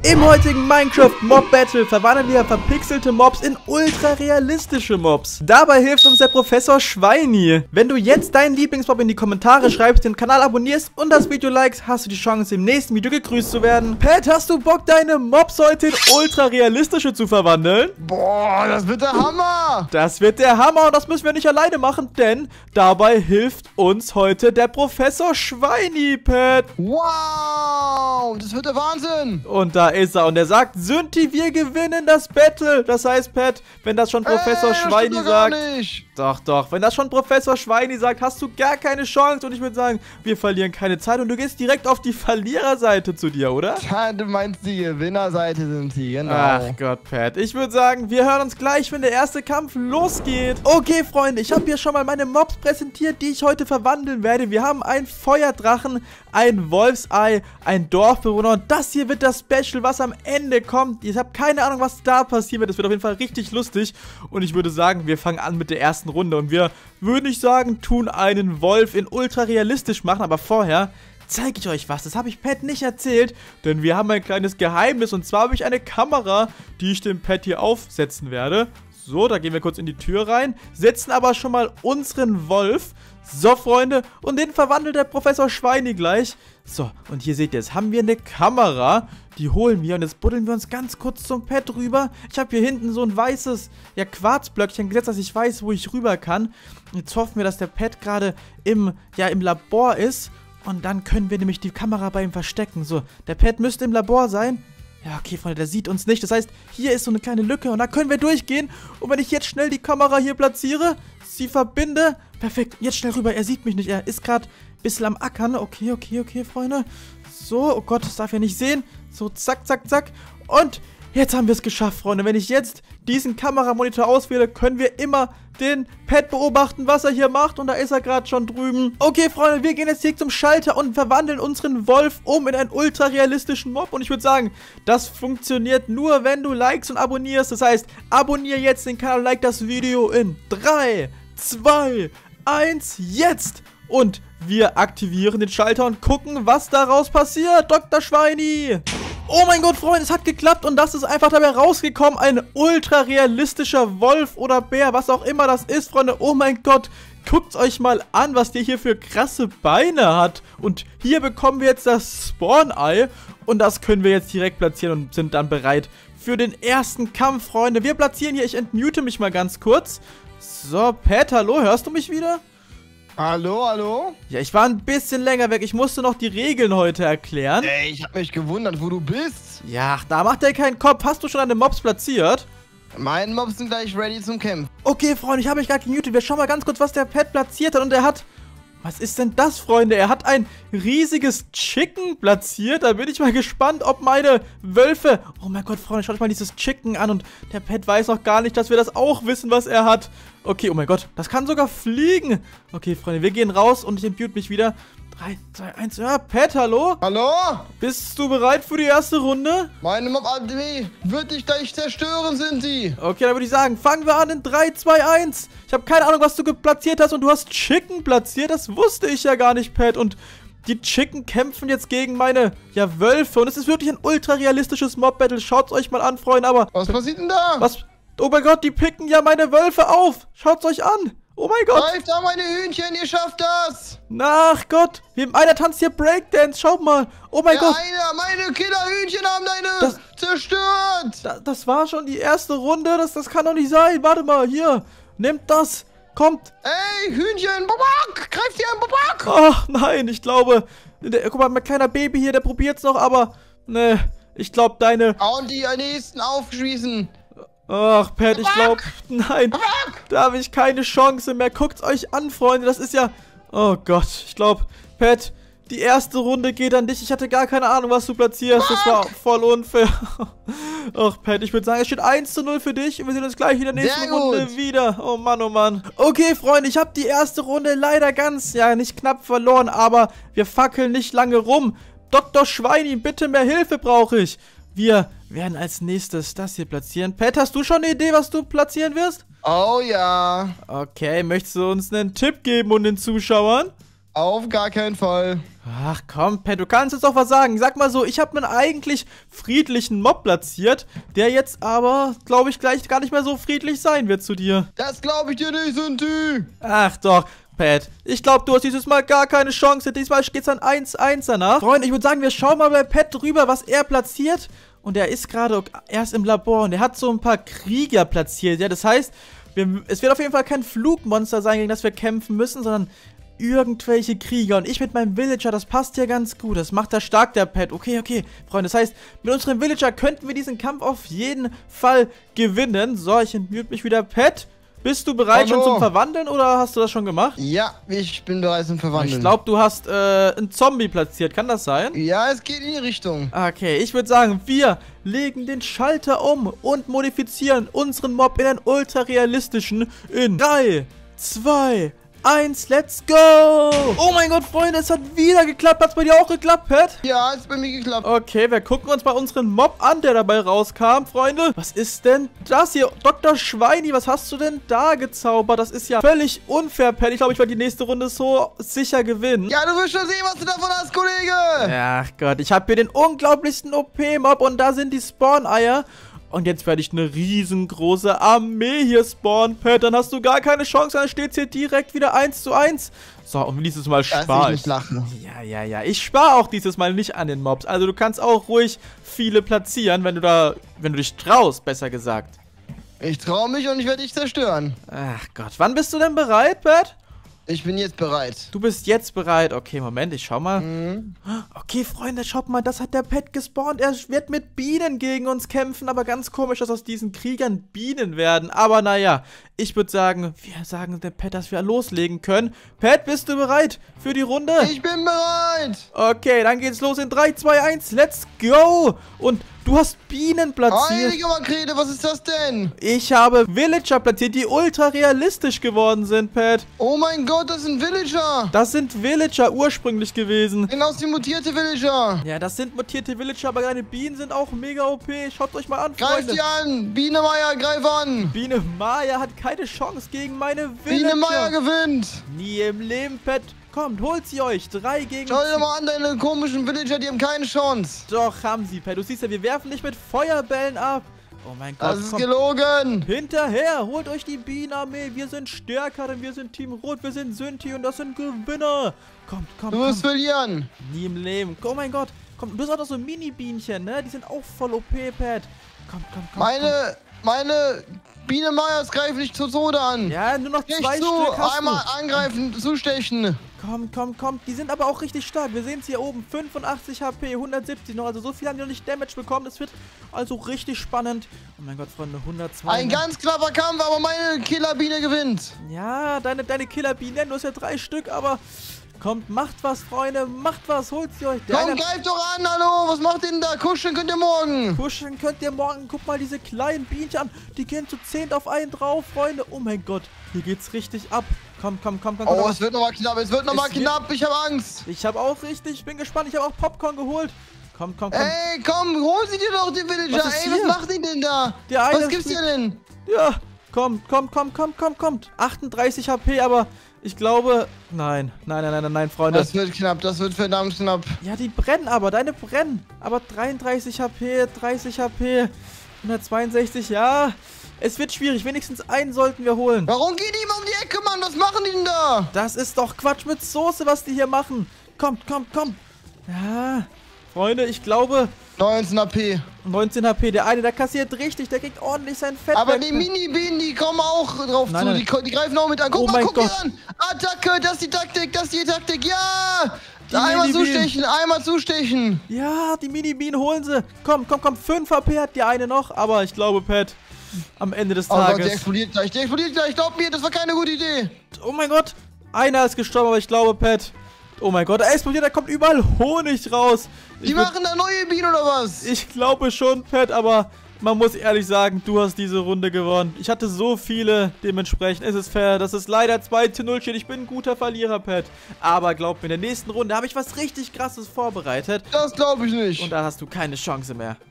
Im heutigen Minecraft Mob Battle verwandeln wir verpixelte Mobs in ultra realistische Mobs. Dabei hilft uns der Professor Schweini. Wenn du jetzt deinen Lieblingsmob in die Kommentare schreibst, den Kanal abonnierst und das Video likest, hast du die Chance, im nächsten Video gegrüßt zu werden. Pat, hast du Bock, deine Mobs heute in ultra realistische zu verwandeln? Boah, das wird der Hammer! Das wird der Hammer und das müssen wir nicht alleine machen, denn dabei hilft uns heute der Professor Schweini, Pat. Wow, das wird der Wahnsinn! Und da ist er und er sagt, Synthi, wir gewinnen das Battle. Das heißt, Pat, wenn das schon Professor Schweini sagt... Doch, wenn das schon Professor Schweini sagt, hast du gar keine Chance. Und ich würde sagen, wir verlieren keine Zeit und du gehst direkt auf die Verliererseite zu dir, oder? Ja, du meinst die Gewinnerseite sind sie, genau. Ach Gott, Pat. Ich würde sagen, wir hören uns gleich, wenn der erste Kampf losgeht. Okay, Freunde, ich habe hier schon mal meine Mobs präsentiert, die ich heute verwandeln werde. Wir haben einen Feuerdrachen, ein Wolfsei, ein Dorfbewohner und das hier wird das Special, was am Ende kommt. Ich habe keine Ahnung, was da passieren wird. Das wird auf jeden Fall richtig lustig. Und ich würde sagen, wir fangen an mit der ersten Runde. Und wir, würde ich sagen, tun einen Wolf in ultra realistisch machen. Aber vorher zeige ich euch was. Das habe ich Pat nicht erzählt, denn wir haben ein kleines Geheimnis. Und zwar habe ich eine Kamera, die ich dem Pat hier aufsetzen werde. So, da gehen wir kurz in die Tür rein, setzen aber schon mal unseren Wolf. So, Freunde, und den verwandelt der Professor Schweini gleich. So, und hier seht ihr, jetzt haben wir eine Kamera, die holen wir und jetzt buddeln wir uns ganz kurz zum Pad rüber. Ich habe hier hinten so ein weißes, ja, Quarzblöckchen gesetzt, dass ich weiß, wo ich rüber kann. Jetzt hoffen wir, dass der Pad gerade im Labor ist und dann können wir nämlich die Kamera bei ihm verstecken. So, der Pad müsste im Labor sein. Ja, okay, Freunde, der sieht uns nicht. Das heißt, hier ist so eine kleine Lücke und da können wir durchgehen. Und wenn ich jetzt schnell die Kamera hier platziere, sie verbinde. Perfekt, jetzt schnell rüber. Er sieht mich nicht. Er ist gerade ein bisschen am Ackern. Okay, Freunde. So, oh Gott, das darf er nicht sehen. So, zack. Und jetzt haben wir es geschafft, Freunde. Wenn ich jetzt diesen Kameramonitor auswähle, können wir immer den Pad beobachten, was er hier macht. Und da ist er gerade schon drüben. Okay, Freunde, wir gehen jetzt hier zum Schalter und verwandeln unseren Wolf um in einen ultra realistischen Mob. Und ich würde sagen, das funktioniert nur, wenn du likest und abonnierst. Das heißt, abonniere jetzt den Kanal und like das Video in 3, 2, 1, jetzt! Und wir aktivieren den Schalter und gucken, was daraus passiert, Dr. Schweini! Oh mein Gott, Freunde, es hat geklappt und das ist einfach dabei rausgekommen. Ein ultra realistischer Wolf oder Bär, was auch immer das ist, Freunde. Oh mein Gott, guckt euch mal an, was der hier für krasse Beine hat. Und hier bekommen wir jetzt das Spawn-Ei und das können wir jetzt direkt platzieren und sind dann bereit für den ersten Kampf, Freunde. Wir platzieren hier, ich entmute mich mal ganz kurz. So, Pat, hallo, hörst du mich wieder? Hallo? Ja, ich war ein bisschen länger weg. Ich musste noch die Regeln heute erklären. Ey, ich habe mich gewundert, wo du bist. Ja, da macht er keinen Kopf. Hast du schon deine Mobs platziert? Meine Mobs sind gleich ready zum Kämpfen. Okay, Freunde, ich habe mich gerade gemutet. Wir schauen mal ganz kurz, was der Pat platziert hat. Und er hat... Was ist denn das, Freunde? Er hat ein riesiges Chicken platziert. Da bin ich mal gespannt, ob meine Wölfe... Oh mein Gott, Freunde, schaut euch mal dieses Chicken an. Und der Pat weiß noch gar nicht, dass wir das auch wissen, was er hat. Okay, oh mein Gott, das kann sogar fliegen. Okay, Freunde, wir gehen raus und ich entmute mich wieder. 3, 2, 1, ja, Pat, hallo? Hallo? Bist du bereit für die erste Runde? Meine Mob-Armee wird dich gleich zerstören, sind sie. Okay, dann würde ich sagen, fangen wir an in 3, 2, 1. Ich habe keine Ahnung, was du platziert hast und du hast Chicken platziert. Das wusste ich ja gar nicht, Pat. Und die Chicken kämpfen jetzt gegen meine, ja, Wölfe. Und es ist wirklich ein ultra realistisches Mob-Battle. Schaut's euch mal an, Freunde, aber... Was passiert denn da? Was? Oh mein Gott, die picken ja meine Wölfe auf. Schaut's euch an. Oh mein Gott. Greift da meine Hühnchen, ihr schafft das. Ach Gott, einer tanzt hier Breakdance, schaut mal. Oh mein Gott. Meine Killerhühnchen haben deine zerstört. Das war schon die erste Runde, das kann doch nicht sein. Warte mal, hier, nehmt das, kommt. Ey, Hühnchen, Babak, greift hier an, Babak. Ach nein, ich glaube, guck mal, mein kleiner Baby hier, der probiert's noch, aber, ne, ich glaube deine... Und die nächsten aufschießen. Ach, Pat, ich glaube, nein, da habe ich keine Chance mehr. Guckt's euch an, Freunde, das ist ja... Oh Gott, ich glaube, Pat, die erste Runde geht an dich. Ich hatte gar keine Ahnung, was du platzierst. Das war voll unfair. Ach, Pat, ich würde sagen, es steht 1:0 für dich. Und wir sehen uns gleich in der nächsten Runde wieder. Oh Mann, oh Mann. Okay, Freunde, ich habe die erste Runde leider ganz, ja, nicht knapp verloren. Aber wir fackeln nicht lange rum. Dr. Schweini, bitte mehr Hilfe brauche ich. Wir werden als nächstes das hier platzieren. Pat, hast du schon eine Idee, was du platzieren wirst? Oh ja. Okay, möchtest du uns einen Tipp geben und den Zuschauern? Auf gar keinen Fall. Ach komm, Pat, du kannst jetzt doch was sagen. Sag mal so, ich habe einen eigentlich friedlichen Mob platziert, der jetzt aber, glaube ich, gleich gar nicht mehr so friedlich sein wird zu dir. Das glaube ich dir nicht, Sinti. Ach doch, Pat, ich glaube, du hast dieses Mal gar keine Chance. Diesmal geht's an 1-1 danach. Freunde, ich würde sagen, wir schauen mal bei Pat drüber, was er platziert. Und er ist gerade erst im Labor und er hat so ein paar Krieger platziert. Ja, das heißt, es wird auf jeden Fall kein Flugmonster sein, gegen das wir kämpfen müssen, sondern irgendwelche Krieger. Und ich mit meinem Villager, das passt ja ganz gut. Das macht er stark, der Pat. Okay, Freunde. Das heißt, mit unserem Villager könnten wir diesen Kampf auf jeden Fall gewinnen. So, ich entmute mich wieder. Pat, bist du bereit schon zum Verwandeln oder hast du das schon gemacht? Ja, ich bin bereit zum Verwandeln. Ich glaube, du hast einen Zombie platziert. Kann das sein? Ja, es geht in die Richtung. Okay, ich würde sagen, wir legen den Schalter um und modifizieren unseren Mob in einen ultra realistischen in 3, 2, 1, let's go! Oh mein Gott, Freunde, es hat wieder geklappt. Hat es bei dir auch geklappt, Pat? Ja, es hat bei mir geklappt. Okay, wir gucken uns mal unseren Mob an, der dabei rauskam, Freunde. Was ist denn das hier? Dr. Schweini, was hast du denn da gezaubert? Das ist ja völlig unfair, Pat. Ich glaube, ich werde die nächste Runde so sicher gewinnen. Ja, du wirst schon sehen, was du davon hast, Kollege. Ach Gott, ich habe hier den unglaublichsten OP-Mob und da sind die Spawn-Eier. Und jetzt werde ich eine riesengroße Armee hier spawnen, Pat. Dann hast du gar keine Chance. Dann steht es hier direkt wieder 1:1. So, und dieses Mal spare ich. Ja. Ich spare auch dieses Mal nicht an den Mobs. Also du kannst auch ruhig viele platzieren, wenn du dich traust, besser gesagt. Ich traue mich und ich werde dich zerstören. Ach Gott, wann bist du denn bereit, Pat? Ich bin jetzt bereit. Du bist jetzt bereit. Okay, Moment, ich schau mal. Okay, Freunde, schaut mal, das hat der Pat gespawnt. Er wird mit Bienen gegen uns kämpfen, aber ganz komisch, dass aus diesen Kriegern Bienen werden. Aber naja, ich würde sagen, wir sagen dem Pat, dass wir loslegen können. Pat, bist du bereit für die Runde? Ich bin bereit. Okay, dann geht's los in 3, 2, 1, let's go. Und du hast Bienen platziert. Heilige Makrele, was ist das denn? Ich habe Villager platziert, die ultra realistisch geworden sind, Pat. Oh mein Gott, das sind Villager. Das sind Villager ursprünglich gewesen. Genau, die mutierte Villager. Ja, das sind mutierte Villager, aber deine Bienen sind auch mega OP. Schaut euch mal an, Freunde. Greif die an. Biene Meier, greif an. Biene Maya hat keine Chance gegen meine Villager. Biene Meier gewinnt. Nie im Leben, Pat. Kommt, holt sie euch. 3 gegen... Schau dir mal an, deine komischen Villager, die haben keine Chance. Doch, haben sie, Pat. Du siehst ja, wir werfen dich mit Feuerbällen ab. Oh mein Gott, das ist gelogen. Hinterher, holt euch die Bienenarmee. Wir sind stärker, denn wir sind Team Rot, wir sind Sinti und das sind Gewinner. Kommt. Du wirst verlieren. Nie im Leben. Oh mein Gott. Komm, du hast auch noch so Mini-Bienchen, ne? Die sind auch voll OP, Pat. Komm. Meine Biene Meyers greifen dich zu Tode an. Ja, nur noch 2 Stich Stück hast einmal angreifen, zustechen. Komm. Die sind aber auch richtig stark. Wir sehen es hier oben. 85 HP, 170 noch. Also so viel haben die noch nicht Damage bekommen. Das wird also richtig spannend. Oh mein Gott, Freunde, 102. Ein ganz knapper Kampf, aber meine Killerbiene gewinnt. Ja, deine Killerbienen, du hast ja 3 Stück, aber... Kommt, macht was, Freunde, macht was, holt sie euch. Komm, greift doch an, hallo, was macht ihr denn da? Kuscheln könnt ihr morgen. Guck mal diese kleinen Bienchen an. Die gehen zu 10 auf einen drauf, Freunde. Oh mein Gott, hier geht's richtig ab. Komm. Oh, es wird nochmal knapp, knapp, ich habe Angst. Ich habe auch ich bin gespannt, ich habe auch Popcorn geholt. Komm. Ey, komm, hol sie dir doch, die Villager. Was macht die denn da? Was gibt's dir denn? Ja, kommt. 38 HP, aber... Ich glaube, nein, Freunde. Das wird knapp, das wird verdammt knapp. Ja, die brennen aber, deine brennen. Aber 33 HP, 30 HP, 162, ja. Es wird schwierig, wenigstens einen sollten wir holen. Warum geht die immer um die Ecke, Mann? Was machen die denn da? Das ist doch Quatsch mit Soße, was die hier machen. Kommt. Ja, Freunde, ich glaube... 19 HP. 19 HP, der eine, der kassiert richtig, der kriegt ordentlich sein Fett. Aber die Mini-Bienen, die kommen auch drauf zu, die greifen auch mit an. Guck mal an. Attacke, das ist die Taktik, ja! Einmal zustechen. Ja, die Mini-Bienen holen sie. Komm, 5 HP hat die eine noch, aber ich glaube, Pat, am Ende des Tages... Oh Gott, der explodiert gleich, glaub mir, das war keine gute Idee. Oh mein Gott, einer ist gestorben, aber ich glaube, Pat... Oh mein Gott, er explodiert, da kommt überall Honig raus. Die machen da neue Bienen oder was? Ich glaube schon, Pat, aber man muss ehrlich sagen, du hast diese Runde gewonnen. Ich hatte so viele, dementsprechend ist es fair, dass es leider 2:0 steht. Ich bin ein guter Verlierer, Pat. Aber glaub mir, in der nächsten Runde habe ich was richtig Krasses vorbereitet. Das glaube ich nicht. Und da hast du keine Chance mehr.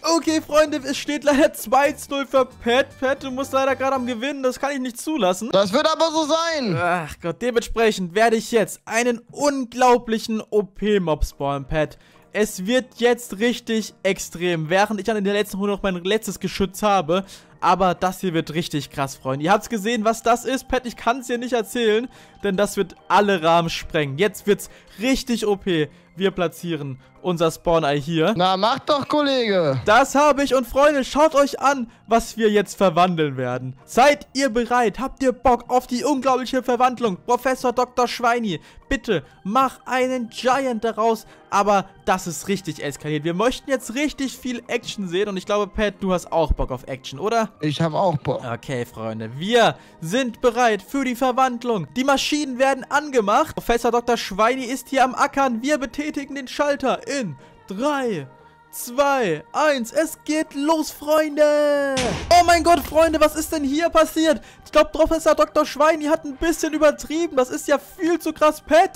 Okay, Freunde, es steht leider 2:0 für Pat. Pat, du musst leider gerade am Gewinnen. Das kann ich nicht zulassen. Das wird aber so sein. Ach Gott, dementsprechend werde ich jetzt einen unglaublichen OP-Mob spawnen, Pat. Es wird jetzt richtig extrem, während ich dann in der letzten Runde noch mein letztes Geschütz habe. Aber das hier wird richtig krass, Freunde. Ihr habt es gesehen, was das ist. Pat, ich kann es dir nicht erzählen, denn das wird alle Rahmen sprengen. Jetzt wird's richtig OP. Wir platzieren unser Spawn-Ei hier. Na, mach doch, Kollege. Das habe ich. Und Freunde, schaut euch an, was wir jetzt verwandeln werden. Seid ihr bereit? Habt ihr Bock auf die unglaubliche Verwandlung? Professor Dr. Schweini, bitte mach einen Giant daraus. Aber das ist richtig eskaliert. Wir möchten jetzt richtig viel Action sehen. Und ich glaube, Pat, du hast auch Bock auf Action, oder? Ich habe auch Bock. Okay, Freunde. Wir sind bereit für die Verwandlung. Die Maschinen werden angemacht. Professor Dr. Schweini ist hier am Ackern. Wir betätigen den Schalter in 3, 2, 1. Es geht los, Freunde. Oh mein Gott, Freunde, was ist denn hier passiert? Ich glaube, Professor Dr. Schweini hat ein bisschen übertrieben. Das ist ja viel zu krass. Pat,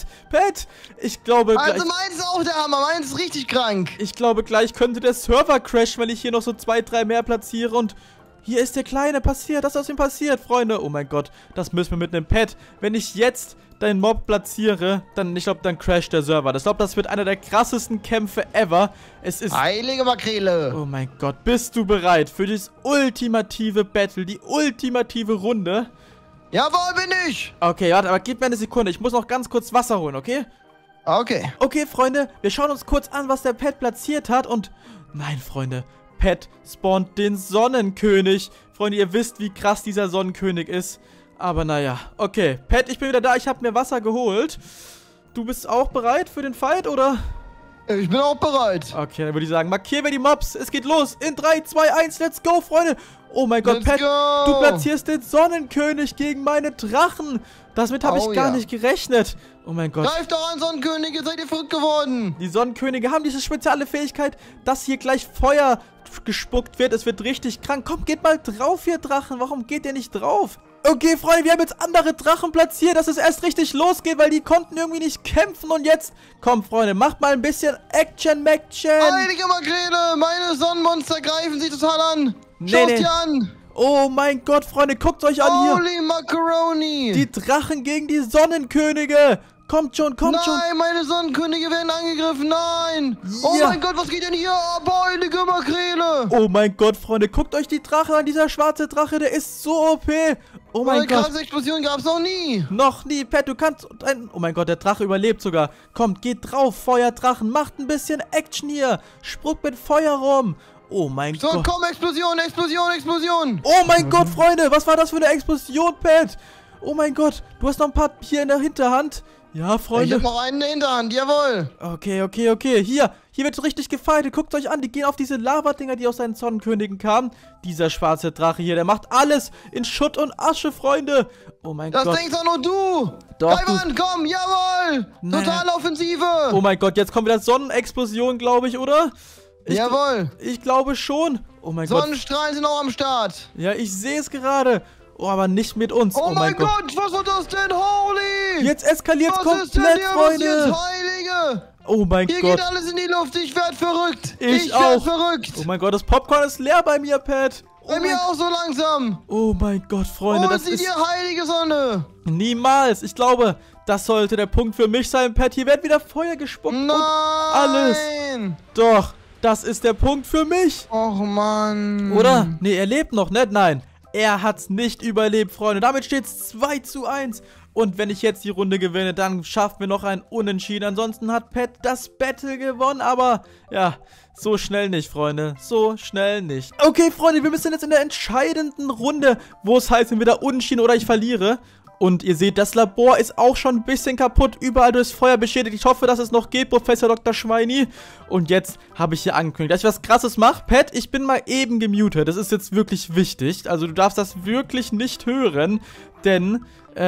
ich glaube also meins ist auch der Hammer. Meins ist richtig krank. Ich glaube, gleich könnte der Server crashen, wenn ich hier noch so 2, 3 mehr platziere. Und hier ist der Kleine passiert. Das ist aus ihm passiert, Freunde. Oh mein Gott, das müssen wir mit einem Pat. Wenn ich jetzt deinen Mob platziere, dann, ich glaube, dann crasht der Server. Ich glaube, das wird einer der krassesten Kämpfe ever. Es ist... Heilige Makrele. Oh mein Gott, bist du bereit für das ultimative Battle, die ultimative Runde? Jawohl, bin ich. Okay, warte, aber gib mir eine Sekunde. Ich muss noch ganz kurz Wasser holen, okay? Okay. Okay, Freunde, wir schauen uns kurz an, was der Pat platziert hat und... Nein, Freunde, Pat spawnt den Sonnenkönig. Freunde, ihr wisst, wie krass dieser Sonnenkönig ist. Aber naja, okay. Pat, ich bin wieder da. Ich habe mir Wasser geholt. Du bist auch bereit für den Fight, oder? Ich bin auch bereit. Okay, dann würde ich sagen, markieren wir die Mobs. Es geht los. In 3, 2, 1, let's go, Freunde. Oh mein Gott, Pat, du platzierst den Sonnenkönig gegen meine Drachen. Damit habe ich gar nicht gerechnet. Oh mein Gott. Greift doch an, Sonnenkönige, seid ihr verrückt geworden. Die Sonnenkönige haben diese spezielle Fähigkeit, dass hier gleich Feuer gespuckt wird. Es wird richtig krank. Komm, geht mal drauf, ihr Drachen. Warum geht ihr nicht drauf? Okay, Freunde, wir haben jetzt andere Drachen platziert, dass es erst richtig losgeht, weil die konnten irgendwie nicht kämpfen. Und jetzt, komm, Freunde, macht mal ein bisschen Action-Maction. Heilige Makrele, meine Sonnenmonster greifen sich total an. Schaut dir an. Oh mein Gott, Freunde, guckt euch an hier. Holy Macaroni. Die Drachen gegen die Sonnenkönige. Kommt schon, kommt schon. Nein, meine Sonnenkönige werden angegriffen. Nein. Ja. Oh mein Gott, was geht denn hier ab? Heilige Makrele. Oh mein Gott, Freunde, guckt euch die Drachen an. Dieser schwarze Drache, der ist so OP. Oh mein Gott. Eine krasse Explosion gab es noch nie. Noch nie, Pat, du kannst... Oh mein Gott, der Drache überlebt sogar. Kommt, geht drauf, Feuerdrachen. Macht ein bisschen Action hier. Spuckt mit Feuer rum. Oh mein Gott. So, komm, Explosion, Explosion, Explosion. Oh mein Gott, Freunde, was war das für eine Explosion, Pat? Oh mein Gott, du hast noch ein paar hier in der Hinterhand. Ja, Freunde. Ich hab noch einen in der Hinterhand, jawohl. Okay, okay, okay. Hier wird so richtig gefightet. Guckt euch an, die gehen auf diese Lava-Dinger, die aus seinen Sonnenkönigen kamen. Dieser schwarze Drache hier, der macht alles in Schutt und Asche, Freunde. Oh mein Gott. Das denkst doch nur du. Doch, Taiwan, komm, jawohl. Totale Offensive. Oh mein Gott, jetzt kommt wieder Sonnenexplosion, glaube ich, oder? Jawohl. Ich glaube schon. Oh mein Gott. Sonnenstrahlen sind auch am Start. Ja, ich sehe es gerade. Oh, aber nicht mit uns. Oh mein Gott, was war das denn? Holy! Jetzt eskaliert es komplett, Freunde. Was ist jetzt, Heilige? Oh mein Gott. Hier geht alles in die Luft. Ich werd verrückt. Ich werd verrückt. Oh mein Gott, das Popcorn ist leer bei mir, Pat. Bei mir auch so langsam. Oh mein Gott, Freunde. Das ist die heilige Sonne. Niemals. Ich glaube, das sollte der Punkt für mich sein, Pat. Hier wird wieder Feuer gespuckt. Nein. Und alles. Doch, das ist der Punkt für mich. Och, Mann. Oder? Nee, er lebt noch, nicht? Nein. Er hat's nicht überlebt, Freunde. Damit steht's 2:1. Und wenn ich jetzt die Runde gewinne, dann schaffen wir noch ein Unentschieden. Ansonsten hat Pat das Battle gewonnen. Aber, ja, so schnell nicht, Freunde. So schnell nicht. Okay, Freunde, wir müssen jetzt in der entscheidenden Runde, wo es heißt, entweder Unentschieden oder ich verliere. Und ihr seht, das Labor ist auch schon ein bisschen kaputt. Überall durchs Feuer beschädigt. Ich hoffe, dass es noch geht, Professor Dr. Schweini. Und jetzt habe ich hier angekündigt, dass ich was Krasses mache. Pat, ich bin mal eben gemutet. Das ist jetzt wirklich wichtig. Also du darfst das wirklich nicht hören. Denn,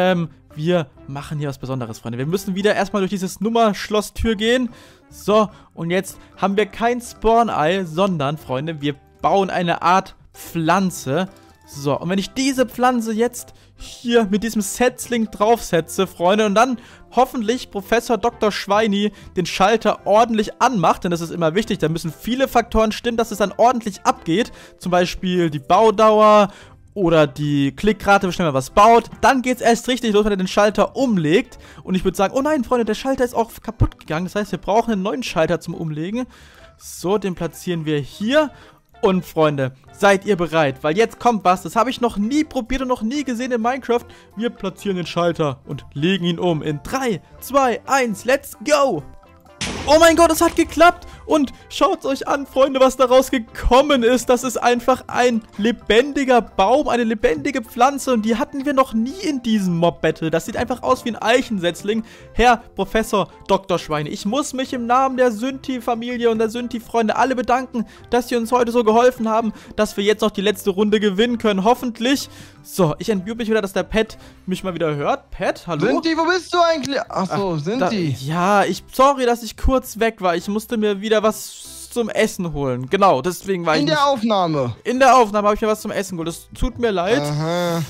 wir machen hier was Besonderes, Freunde. Wir müssen wieder erstmal durch dieses Nummerschlosstür gehen. So, und jetzt haben wir kein Spawn-Ei, sondern, Freunde, wir bauen eine Art Pflanze. So, und wenn ich diese Pflanze jetzt hier mit diesem Setzling draufsetze, Freunde, und dann hoffentlich Professor Dr. Schweini den Schalter ordentlich anmacht, denn das ist immer wichtig, da müssen viele Faktoren stimmen, dass es dann ordentlich abgeht, zum Beispiel die Baudauer oder die Klickrate, wie schnell man was baut, dann geht es erst richtig los, wenn er den Schalter umlegt. Und ich würde sagen, oh nein, Freunde, der Schalter ist auch kaputt gegangen, das heißt, wir brauchen einen neuen Schalter zum Umlegen. So, den platzieren wir hier. Und Freunde, seid ihr bereit? Weil jetzt kommt was, das habe ich noch nie probiert und noch nie gesehen in Minecraft. Wir platzieren den Schalter und legen ihn um in 3, 2, 1, let's go! Oh mein Gott, es hat geklappt! Und schaut euch an, Freunde, was daraus gekommen ist. Das ist einfach ein lebendiger Baum, eine lebendige Pflanze. Und die hatten wir noch nie in diesem Mob-Battle. Das sieht einfach aus wie ein Eichensetzling. Herr Professor Dr. Schweini, ich muss mich im Namen der Synthi-Familie und der Synthi-Freunde alle bedanken, dass sie uns heute so geholfen haben, dass wir jetzt noch die letzte Runde gewinnen können. Hoffentlich. So, ich entmute mich wieder, dass der Pat mich mal wieder hört. Pat, hallo? Synthi, wo bist du eigentlich? Achso, Synthi. Ja, sorry, dass ich kurz weg war. Ich musste mir wieder was zum Essen holen. Genau, deswegen war ich in der Aufnahme. In der Aufnahme habe ich mir was zum Essen geholt. Das tut mir leid. Aha.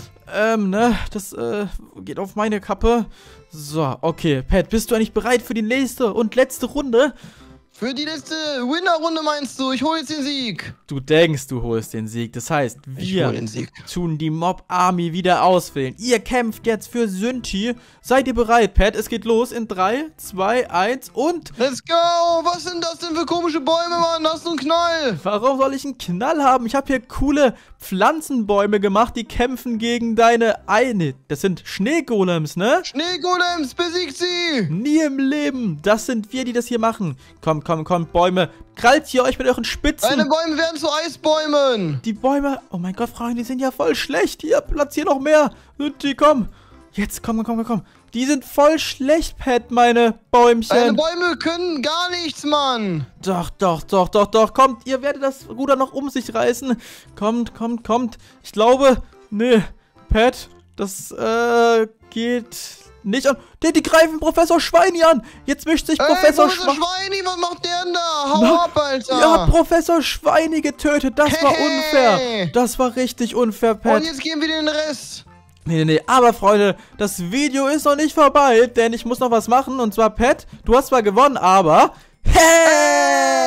Das geht auf meine Kappe. So, okay. Pat, bist du eigentlich bereit für die nächste und letzte Runde? Für die letzte Winner-Runde meinst du? Ich hole jetzt den Sieg. Du denkst, du holst den Sieg. Das heißt, wir tun die Mob-Army wieder auswählen. Ihr kämpft jetzt für Synthi. Seid ihr bereit, Pat? Es geht los in 3, 2, 1 und... Let's go! Was sind das denn für komische Bäume, Mann? Hast du einen Knall? Warum soll ich einen Knall haben? Ich habe hier coole Pflanzenbäume gemacht, die kämpfen gegen deine... Nee, das sind Schneegolems, ne? Schneegolems, besiegt sie! Nie im Leben. Das sind wir, die das hier machen. Komm, Bäume. Krallt ihr euch mit euren Spitzen. Deine Bäume werden zu Eisbäumen. Die Bäume... Oh mein Gott, Freunde, die sind ja voll schlecht. Hier, platzier noch mehr. Die, komm. Jetzt, komm. Die sind voll schlecht, Pat, meine Bäumchen. Deine Bäume können gar nichts, Mann. Doch. Kommt, ihr werdet das Ruder noch um sich reißen. Kommt. Ich glaube... Nee, Pat, das, geht... nicht an. Die greifen Professor Schweini an. Jetzt mischt sich Professor Schweini, was macht der denn da? Hau ab, Alter. Ihr habt Professor Schweini getötet. Das war unfair. Das war richtig unfair, Pat. Und jetzt geben wir den Rest. Nee. Aber, Freunde, das Video ist noch nicht vorbei, denn ich muss noch was machen. Und zwar, Pat, du hast zwar gewonnen, aber... Hey!